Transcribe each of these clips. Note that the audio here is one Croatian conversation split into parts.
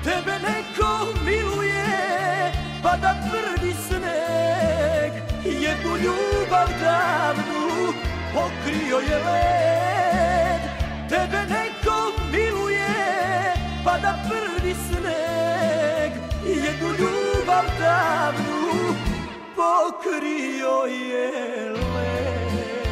Tebe neko miluje, pa da tvrdi sneg. Jednu ljubav davnu pokrio je led. Tebe neko miluje, pa da tvrdi sneg. Jednu ljubav davnu pokrio je led.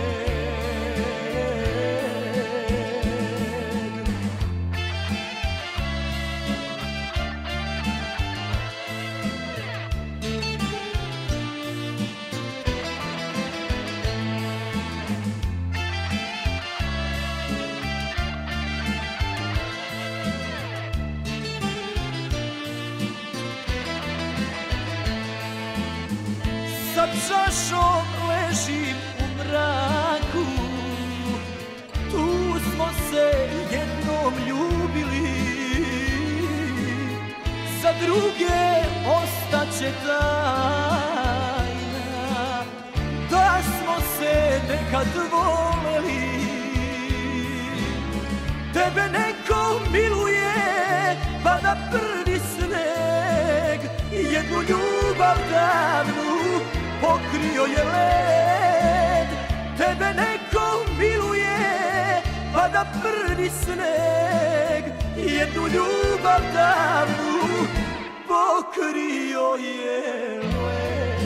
Sa čašom ležim u mraku, tu smo se jednom ljubili. Za druge ostaće tajna da smo se nekad voleli. Tebe neko miluje, pa da prvi sneg. Jednu ljubav davnu pokrio je led. Tebe neko miluje, pa da prvi sneg. Jednu ljubav davnu pokrio je led.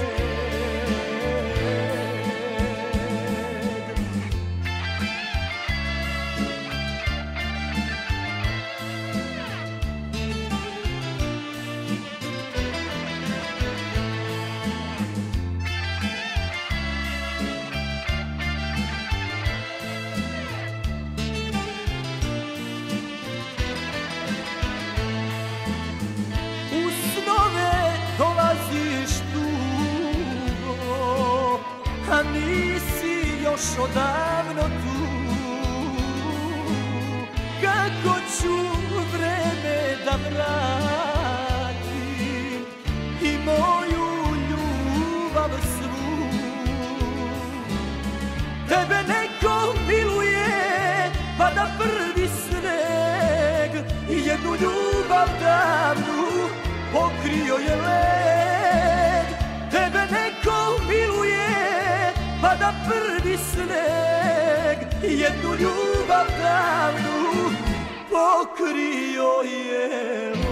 Dolaziš dugo, a nisi još odavno tu. Kako ću vreme da vratim i moju ljubav svu. Tebe neko miluje, pa da prvi sneg. Jednu ljubav davnu pokrio je led. Tebe neko miluje, pa da prvi sneg. Jednu ljubav davnu pokrio je led.